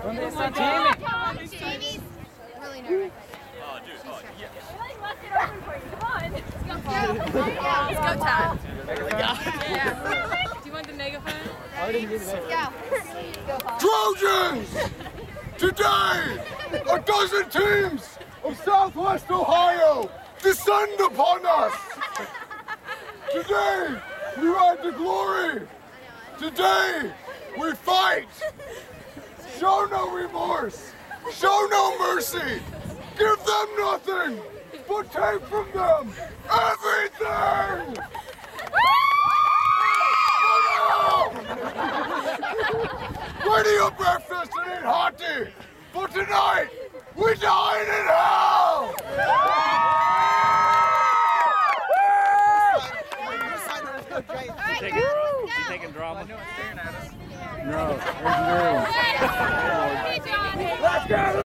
Jamie's really nervous. Oh, dude. Oh, yeah. Left it open for you. Come on. Let's go, Todd. Yeah. Do you want the megaphone? Let's go. Trojans! Today, a dozen teams of Southwest Ohio descend upon us. Today, we ride to glory. Today, we fight. Show no remorse. Show no mercy. Give them nothing, but take from them everything. Ready your breakfast and eat hearty, but tonight we dine in hell! Taking drama. No, engineering. Let's go!